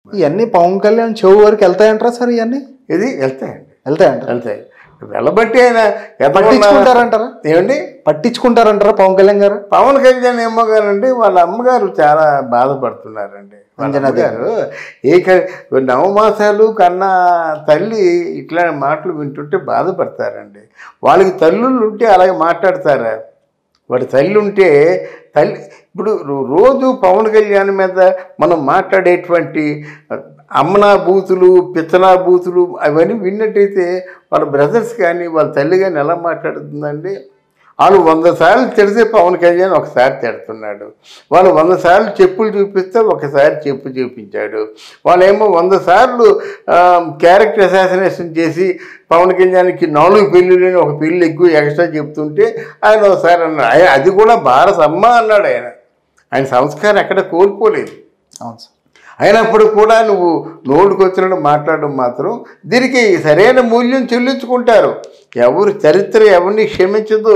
ఇవన్నీ పవన్ కళ్యాణ్ చెవు వరకు వెళ్తాయంటారా సార్? ఇవన్నీ ఇది వెళ్తాయండి, వెళ్తాయి. వెళ్ళబట్టి ఆయన పట్టించుకుంటారంటారా? ఏమండి పట్టించుకుంటారంటారా పవన్ కళ్యాణ్ గారు? పవన్ కళ్యాణ్ అమ్మగారండి వాళ్ళ అమ్మగారు చాలా బాధపడుతున్నారండి. గారు నవమాసాలు కన్నా తల్లి ఇట్లా మాటలు వింటుంటే బాధపడతారండి. వాళ్ళకి తల్లుళ్ళు ఉంటే అలాగే మాట్లాడతారా? వాడి తల్లి ఉంటే తల్లి ఇప్పుడు రోజు పవన్ కళ్యాణ్ మీద మనం మాట్లాడేటువంటి అమ్మనా బూతులు, పిచ్చనా బూతులు అవన్నీ విన్నట్టయితే వాళ్ళ బ్రదర్స్ కానీ వాళ్ళ తల్లి కానీ ఎలా మాట్లాడుతుందండి? వాళ్ళు 100 సార్లు తిడితే పవన్ కళ్యాణ్ ఒకసారి తిడుతున్నాడు. వాళ్ళు 100 సార్లు చెప్పులు చూపిస్తే ఒకసారి చెప్పు చూపించాడు. వాళ్ళేమో 100 సార్లు క్యారెక్టర్ అసాసినేషన్ చేసి పవన్ కళ్యాణ్కి 4 పెళ్ళిళ్ళని ఒక పెళ్ళి ఎక్కువ ఎక్స్ట్రా చెప్తుంటే ఆయన ఒకసారి అన్నాడు. అది కూడా భారత అమ్మ అన్నాడు. ఆయన సంస్కారం ఎక్కడ కోల్పోలేదు. అవును సార్. అయినప్పుడు కూడా నువ్వు నోటుకొచ్చినట్టు మాట్లాడడం మాత్రం దీనికి సరైన మూల్యం చెల్లించుకుంటారు. ఎవరు చరిత్ర ఎవరిని క్షమించదు.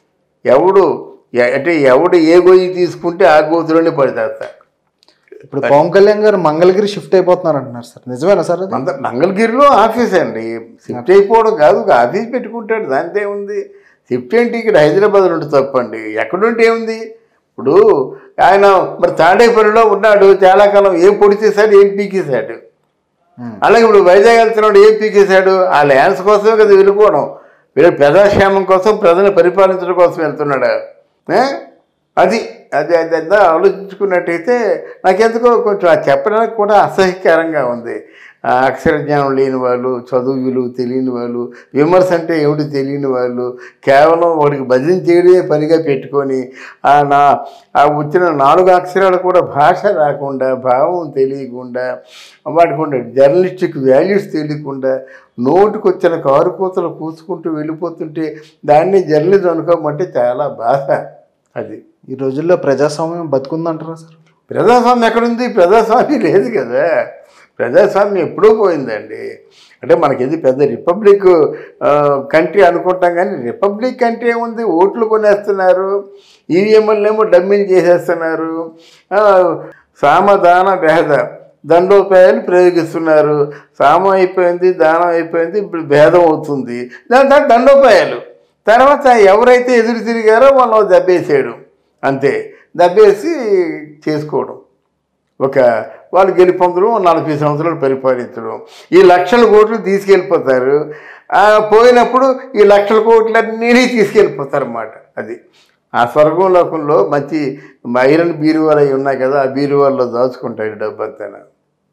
ఎవడు ఏ గొయ్యి తీసుకుంటే ఆ గోతులోనే పడితేస్తారు. ఇప్పుడు పవన్ కళ్యాణ్ గారు మంగళగిరి షిఫ్ట్ అయిపోతున్నారు అంటున్నారు సార్, నిజమేనా సార్? మంగళగిరిలో ఆఫీస్ అండి. షిఫ్ట్ అయిపోవడం కాదు, ఆఫీస్ పెట్టుకుంటాడు, దాంతో ఏముంది? షిఫ్ట్ ఏంటి? ఇక్కడ హైదరాబాద్ నుండి తప్పండి, ఎక్కడుంటే ఏముంది? ఇప్పుడు ఆయన మరి తాడేపల్లిలో ఉన్నాడు చాలా కాలం, ఏం పొడి చేశాడు, ఏం పీకేశాడు. అలాగే ఇప్పుడు వైజాగ్ వెళ్తున్నాడు, ఏం పీకేశాడు? ఆ ల్యాండ్స్ కోసమే కదా వెళ్ళిపోవడం. వీళ్ళు ప్రజాక్షేమం కోసం, ప్రజలను పరిపాలించడం కోసం వెళ్తున్నాడు. అది అది అది అంతా ఆలోచించుకున్నట్టయితే నాకెందుకో కొంచెం అది చెప్పడానికి కూడా అసహ్యకరంగా ఉంది. అక్షరజ్ఞానం లేని వాళ్ళు, చదువు విలువ తెలియని వాళ్ళు, విమర్శ అంటే ఏమిటి తెలియని వాళ్ళు, కేవలం వాడికి భజన చేయడమే పనిగా పెట్టుకొని వచ్చిన 4 అక్షరాలు కూడా భాష రాకుండా, భావం తెలియకుండా, వాటికి ఉండే జర్నలిస్టిక్ వాల్యూస్ తెలియకుండా నోటికొచ్చిన కారుకూతలు పూసుకుంటూ వెళ్ళిపోతుంటే దాన్ని జర్నలిజం అనుకోమంటే చాలా బాధ. అది ఈ రోజుల్లో ప్రజాస్వామ్యం బతుకుందంటారా సార్? ప్రజాస్వామ్యం ఎక్కడుంది? ప్రజాస్వామ్యం లేదు కదా. ప్రజాస్వామ్యం ఎప్పుడూ పోయిందండి. అంటే మనకి పెద్ద రిపబ్లిక్ కంట్రీ అనుకుంటాం, కానీ రిపబ్లిక్ కంట్రీ ఏముంది? ఓట్లు కొనేస్తున్నారు, ఈవీఎంలనేమో డమ్మింగ్ చేసేస్తున్నారు, సామదాన భేద దండోపాయాలు ప్రయోగిస్తున్నారు. సామం అయిపోయింది, దానం అయిపోయింది, ఇప్పుడు భేదం అవుతుంది. దాంట్లో దండోపాయాలు. తర్వాత ఎవరైతే ఎదురు తిరిగారో వాళ్ళు దెబ్బేసేయడం, అంతే. దెబ్బేసి చేసుకోవడం. వాళ్ళు గెలుపొందడం, 40 సంవత్సరాలు పరిపాలించడం. ఈ 1,00,000 కోట్లు తీసుకెళ్ళిపోతారు. పోయినప్పుడు ఈ 1,00,000 కోట్లన్నీ తీసుకెళ్ళిపోతారు అన్నమాట. అది ఆ స్వర్గం లోకంలో మంచి ఐరన్ బీరువాలు అవి ఉన్నాయి కదా, ఆ బీరువాల్లో దాచుకుంటారు డబ్బు అంతా.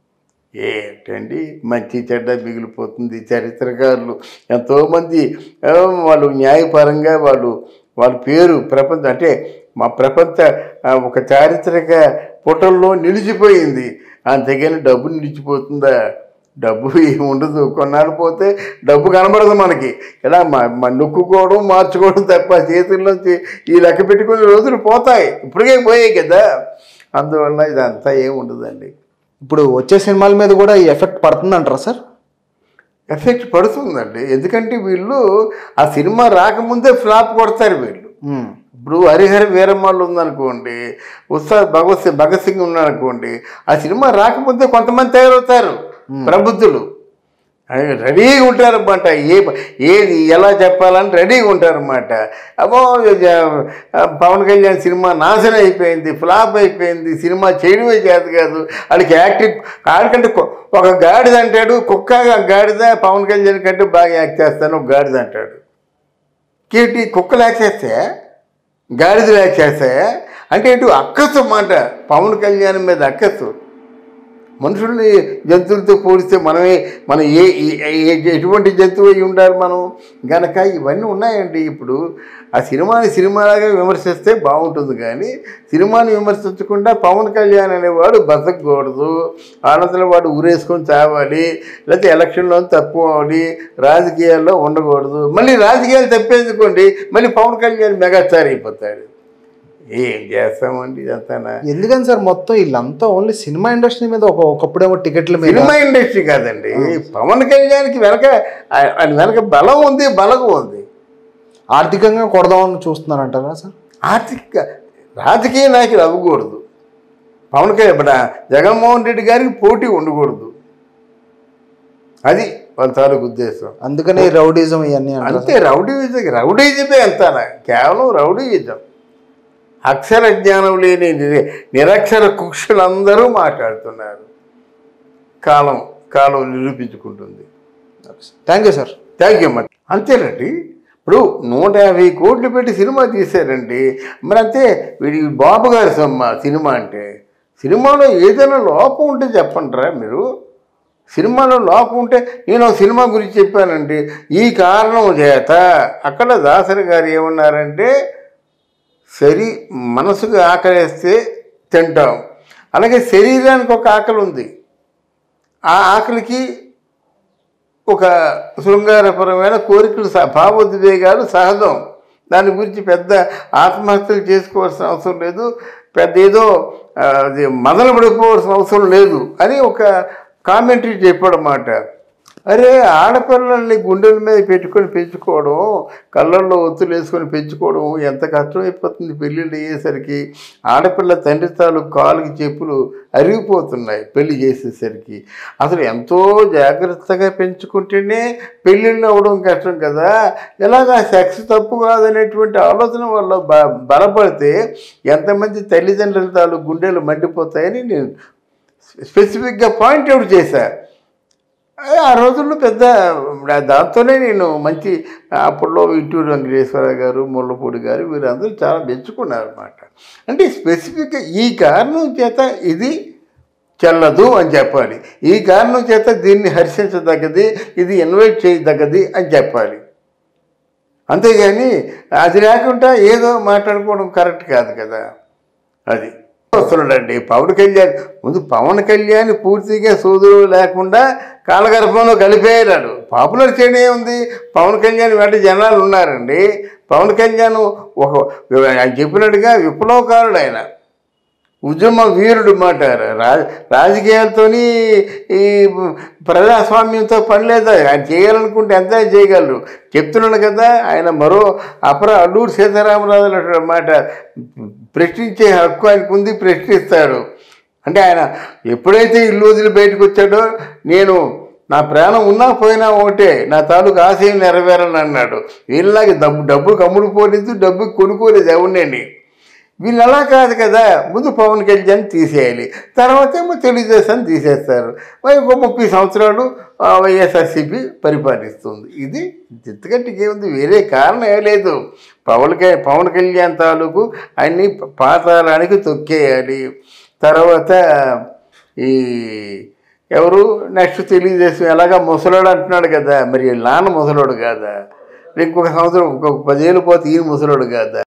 ఏంటండి మంచి చెడ్డ మిగిలిపోతుంది. చరిత్రకారులు ఎంతోమంది వాళ్ళు న్యాయపరంగా వాళ్ళ పేరు ప్రపంచం అంటే మా ప్రపంచ ఒక చారిత్రక పుటల్లో నిలిచిపోయింది. అంతేగాని డబ్బు నిలిచిపోతుందా? డబ్బు ఏమి ఉండదు. కొన్నాళ్ళు పోతే డబ్బు కనబడదు మనకి. ఇలా నొక్కుకోవడం, మార్చుకోవడం తప్ప చేతుల్లోంచి ఈ లెక్క పెట్టుకునే రోజులు పోతాయి. ఇప్పటికే పోయాయి కదా. అందువల్ల ఇదంతా ఏమి ఉండదండి. ఇప్పుడు వచ్చే సినిమాల మీద కూడా ఈ ఎఫెక్ట్ పడుతుందంటారా సార్? ఎఫెక్ట్ పడుతుందండి. ఎందుకంటే వీళ్ళు ఆ సినిమా రాకముందే ఫ్లాప్ కొడతారు వీళ్ళు. ఇప్పుడు హరిహర వీరమ్మలు ఉందనుకోండి, ఉస్తాద్ భగత్ సింగ్ ఉన్నారనుకోండి, ఆ సినిమా రాకముందే కొంతమంది తయారవుతారు ప్రబుద్ధులు. రెడీగా ఉంటారన్నమాట. ఏది ఎలా చెప్పాలని రెడీగా ఉంటారన్నమాట. అబ్బో పవన్ కళ్యాణ్ సినిమా నాశనం అయిపోయింది, ఫ్లాప్ అయిపోయింది, సినిమా చేయడమే చేత కాదు, వాళ్ళకి యాక్టింగ్ ఆడికంటే ఒక గాడిద అంటాడు, కుక్క గాడిద పవన్ కళ్యాణ్ కంటే బాగా యాక్ట్ చేస్తాను ఒక గాడిద అంటాడు. కేటి కుక్కలు యాక్ట్ చేస్తే గాడిదలు యాక్ట్ చేస్తే అంటే ఇటు అక్కసు మాట. పవన్ కళ్యాణ్ మీద అక్కసు. మనుషుల్ని జంతువులతో పోలిస్తే మనం ఎటువంటి జంతువు అయి ఉండాలి మనం గనక ఇవన్నీ ఉన్నాయండి. ఇప్పుడు ఆ సినిమాలాగా విమర్శిస్తే బాగుంటుంది, కానీ సినిమాని విమర్శించకుండా పవన్ కళ్యాణ్ అనేవాడు బతకూడదు, ఆనందంలో వాడు ఊరేసుకొని చావాలి, లేకపోతే ఎలక్షన్లో తప్పుకోవాలి, రాజకీయాల్లో ఉండకూడదు. మళ్ళీ రాజకీయాలు తప్పేందుకోండి మళ్ళీ పవన్ కళ్యాణ్ మెగాస్టార్ అయిపోతాడు. ఏం చేస్తామండి ఇదంతా? ఎందుకని సార్ మొత్తం వీళ్ళంతా ఓన్లీ సినిమా ఇండస్ట్రీ మీద ఒకప్పుడేమో టికెట్ల మీద. సినిమా ఇండస్ట్రీ కాదండి, పవన్ కళ్యాణ్కి వెనక బలం ఉంది, బలగం ఉంది. ఆర్థికంగా కొడదామని చూస్తున్నారంటారా సార్? రాజకీయ నాయకులు అవ్వకూడదు. పవన్ కళ్యాణ్ జగన్మోహన్ రెడ్డి గారికి పోటీ ఉండకూడదు, అది వాళ్ళ తాలూకు ఉద్దేశం. అందుకని రౌడీజం ఇవన్నీ అంతే. రౌడీజమే అంతానా, కేవలం రౌడీయిజం. అక్షర జ్ఞానం లేని నిరక్షర కుక్షులందరూ మాట్లాడుతున్నారు. కాలం నిరూపించుకుంటుంది. Thank you sir. Thank you మరి. అంతేనండి. ఇప్పుడు 150 కోట్లు పెట్టి సినిమా తీశారండి. మరి అంతే. వీడి బాబు గారి సినిమా అంటే, సినిమాలో ఏదైనా లోపం ఉంటే చెప్పండిరా మీరు. సినిమాలో లోపం ఉంటే, నేను సినిమా గురించి చెప్పానండి, ఈ కారణం చేత. అక్కడ దాసరి గారు ఏమన్నారంటే, మనసుకు ఆకలిస్తే తింటాం, అలాగే శరీరానికి ఒక ఆకలి ఉంది. ఆ ఆకలికి ఒక శృంగారపరమైన కోరికలు, భావోద్వేగాలు సహజం. దాని గురించి పెద్ద ఆత్మహత్యలు చేసుకోవాల్సిన అవసరం లేదు, పెద్ద ఏదో మదన పడిపోవాల్సిన అవసరం లేదు అని ఒక కామెంటరీ చెప్పాడన్నమాట. అరే, ఆడపిల్లల్ని గుండెల మీద పెట్టుకొని పెంచుకోవడం, కళ్ళల్లో ఒత్తులు వేసుకొని పెంచుకోవడం ఎంత కష్టమైపోతుంది. పెళ్ళిళ్ళు అయ్యేసరికి ఆడపిల్ల తండ్రి తాలూకు కాలుకి చెప్పులు అరిగిపోతున్నాయి పెళ్లి చేసేసరికి. అసలు ఎంతో జాగ్రత్తగా పెంచుకుంటేనే పెళ్ళిళ్ళు అవ్వడం కష్టం కదా. ఎలాగా సెక్స్ తప్పు కాదనేటువంటి ఆలోచన వల్ల బలపడితే ఎంతమంది తల్లిదండ్రుల తాలూకు గుండెలు మండిపోతాయని నేను స్పెసిఫిక్గా పాయింట్అవుట్ చేశాను. ఆ రోజుల్లో పెద్ద దాంతోనే నేను మంచి, అప్పట్లో ఇట్టూరు వెంకటేశ్వరరావు గారు, ముళ్ళపూడి గారు వీరందరూ చాలా మెచ్చుకున్నారు అన్నమాట. అంటే స్పెసిఫిక్గా ఈ కారణం చేత ఇది చెల్లదు అని చెప్పాలి, ఈ కారణం చేత దీన్ని హర్షించదగ్గది, ఇది ఇన్వైట్ చేయదగ్గది అని చెప్పాలి. అంతేగాని అది లేకుండా ఏదో మాట్లాడుకోవడం కరెక్ట్ కాదు కదా. అది వస్తున్నాడండి పవన్ కళ్యాణ్. ముందు పవన్ కళ్యాణ్ పూర్తిగా సోదరులు లేకుండా కాలగర్భంలో కలిపేయరాడు. పాపులర్ చేయడం ఏముంది, పవన్ కళ్యాణ్ వెంట జనాలు ఉన్నారండి. పవన్ కళ్యాణ్ ఆయన చెప్పినట్టుగా విప్లవకారుడు, ఆయన ఉద్యమ వీరుడు మాట. రాజకీయాలతో ఈ ప్రజాస్వామ్యంతో పని లేదా. ఆయన చేయాలనుకుంటే ఎంత చేయగలరు. చెప్తున్నాడు కదా, ఆయన మరో అల్లూరు సీతారామరాజు అన్నమాట. ప్రశ్నించే హక్కు ఆయనకు ఉంది, ప్రశ్నిస్తాడు. అంటే ఆయన ఎప్పుడైతే ఇల్లు వదిలి బయటకు వచ్చాడో, నేను నా ప్రాణం ఉన్నా పోయినా ఒకటే, నా తాలూకు ఆశయం నెరవేరని అన్నాడు. వీళ్ళలాగే డబ్బు కమ్ముడు పోలేదు, డబ్బు కొనుక్కోలేదు ఎవరినండి. వీళ్ళు అలా కాదు కదా. ముందు పవన్ కళ్యాణ్ తీసేయాలి, తర్వాత ఏమో తెలుగుదేశాన్ని తీసేస్తారు. 30 సంవత్సరాలు వైఎస్ఆర్సీపీ పరిపాలిస్తుంది. ఇది ఎందుకంటే ఏముంది, వేరే కారణం ఏం లేదు. పవన్ కళ్యాణ్ తాలూకు ఆయన్ని పాతాళానికి తొక్కేయాలి. తర్వాత ఈ ఎవరు నెక్స్ట్ తెలుగుదేశం ఎలాగా ముసలోడు అంటున్నాడు కదా, మరి నాన్న ముసలోడు కాదా, ఇంకొక సంవత్సరం ఇంకొక 10 ఏళ్ళు పోతే ఈయన ముసలోడు కాదా.